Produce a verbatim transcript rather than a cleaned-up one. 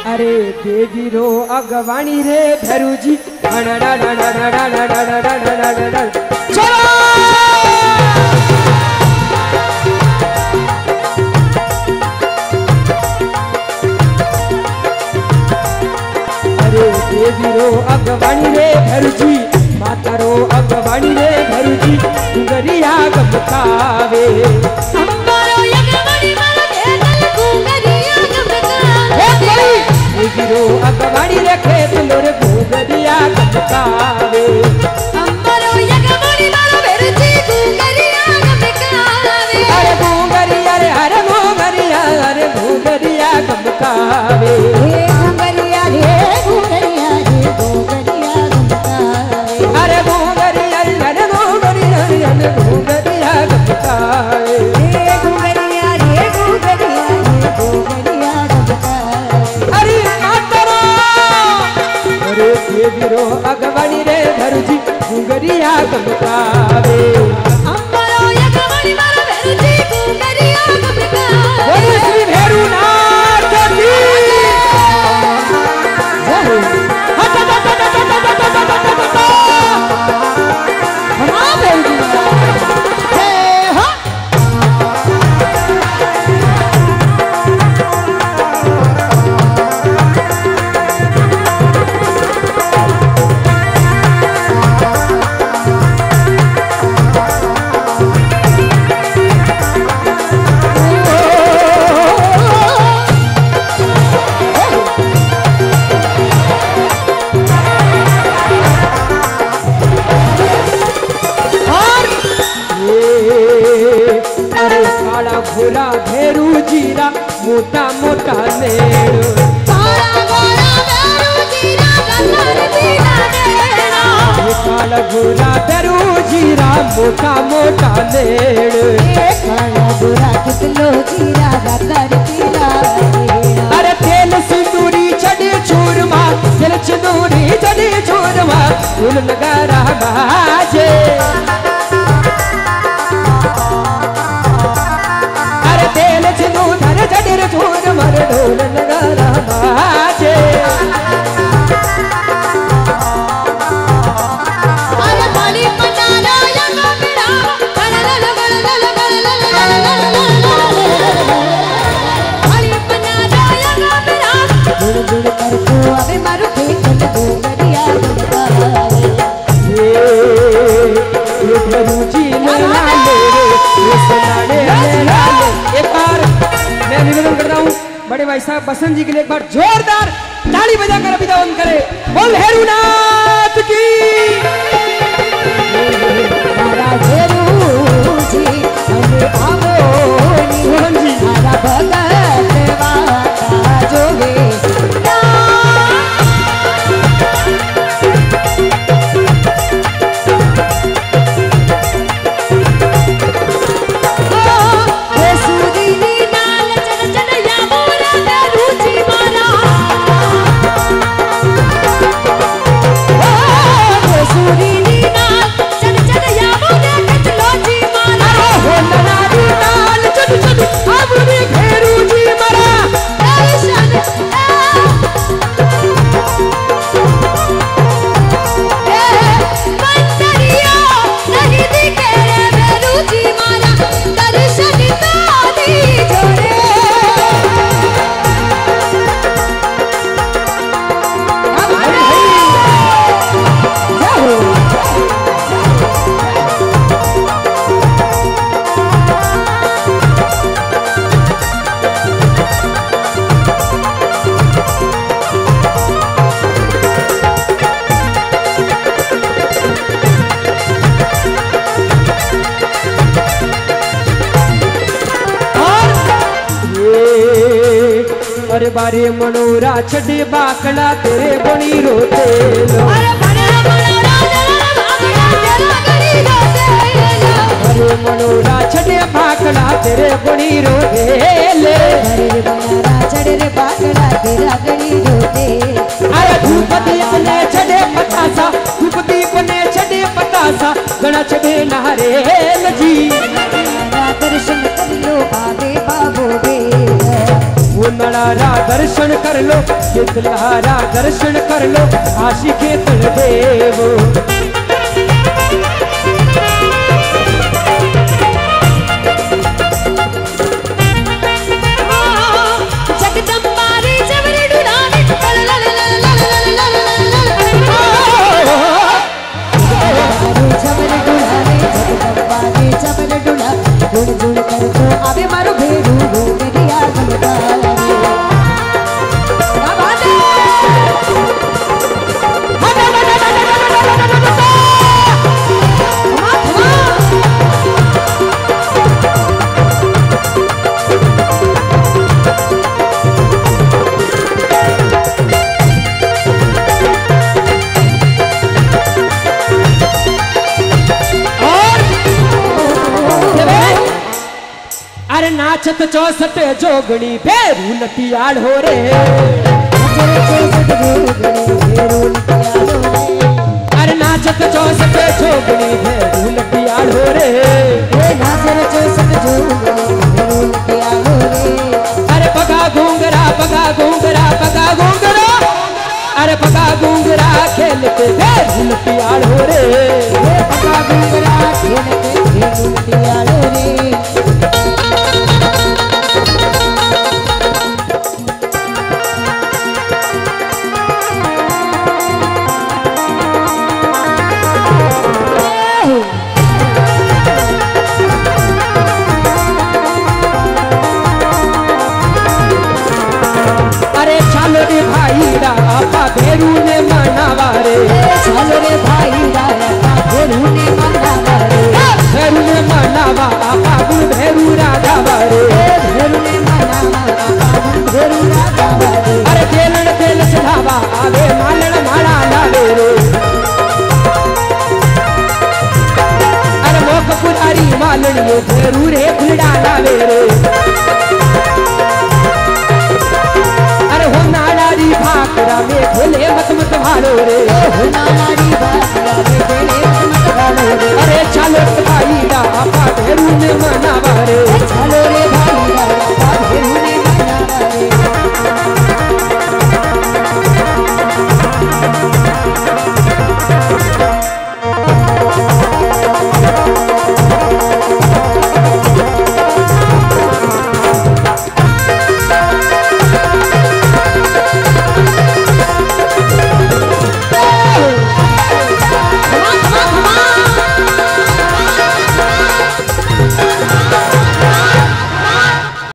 अरे देवी रो अगवाणी रे भैरू जी चलो अरे देवी रो अगवाणी रे भैरू जी माता रो अगवाणी रे भैरू जी गुंगरिया गमकावे गिरो अगवाड़ी रखे तुलोरे गुंगरिया गमकावे अंबरो यगवाड़ी मारो बेरजी गुंगरिया गमकावे अरे गुंगरिया रे अरे गुंगरिया अरे गुंगरिया गमकावे हे गुंगरिया रे गुंगरिया रे गुंगरिया गमकावे अरे गुंगरिया रे अरे गुंगरिया रे अरे गुंगरिया गमकावे हे गुंगरिया रे गुंगरिया रे गुंगरिया गमकावे अरे मातरा अरे देवीरो अगवाड़ी रे भरुजी गुंगरिया गमकावे अंबरो यगवाड़ी मारो बेरजी गुंगरिया गमकावे बोले श्री भैरूनाथ की घोड़ा भैरू जीरा मोटा मोटा नेड़ काला घोड़ा भैरू जीरा गल्लर पीला नेड़ा ये काला घोड़ा भैरू जीरा मोटा मोटा नेड़ ये काला घोड़ा कितलो जीरा गल्लर पीला नेड़ा अरे तेल सिंदूरी चढ़े चूरमा तेल सिंदूरी चढ़े चूरमा फूल लगा रहा बाजे तेल चिंदू धर चढ़ चूर मर ढोल लगा बाजे अरे बाली पटारा यंगा मेरा गलगल गलगल गलगल बाली पटारा यंगा मेरा गुड़ गुड़ कर तू अबे मारू खेल गुंगरिया गमकावे ये ये भैरू जी मेरा ले रे ये सनाड़े मेरा ले एक बार मैं निवेदन कर रहा हूँ बड़े भाई साहब बसंत जी के लिए एक बार जोरदार ताली बजाकर अभिनंदन करें बोल भैरूनाथ की मारा भैरू जी हमें आवो मोहन जी मारा भगत वाता जोगे अरे बारे मनोरा छड़े बाकड़ा तेरे बणी रोते लो अरे बड़े मनोरा तेरा बाकड़ा तेरा गणी रोते लो अरे मनोरा छड़े बाकड़ा तेरे बणी रोते ले अरे मनोरा छड़े बाकड़ा तेरा गणी रोते अरे धूप दीप ने छड़े पतासा धूप दीप ने छड़े पतासा गणा छड़े नहरे जी दर्शन कर लो बाबे बाबो बे वो कमलारा दर्शन कर लो, शीतलारा दर्शन कर लो, आशिके तल देवो। जुड़ जुड़ कर तो आवे मारो भेरू गोगरिया बनदारे। क्या बात है? अरे नाचत चौसठ जोगणी भेरू नटियाल हो रे। अरे नाचत चौसठ जोगणी भेरू नटियाल हो रे। अरे पगा घूंगरा पगा घूंगरा पगा घूंगरा, अरे पगा घूंगरा खेलते भेरू नटियाल हो रे। पगा घूंगरा खेलते भेरू नटियाल हो रे। चालो रे भाई आपा भेरू ने मनावा रे। चालो रे भाई आपा भेरू ने मनावा रे। भेरू ने मनावा आपा गुण भेरू राधावा रे। भेरू ने मनावा आपा गुण भेरू राधावा रे। अरे तेलन तेल चढ़ावा आवे मालन माला लावे रे। अरे मोक पुरारी मालन ये भेरू रे फुलडा लावे रे।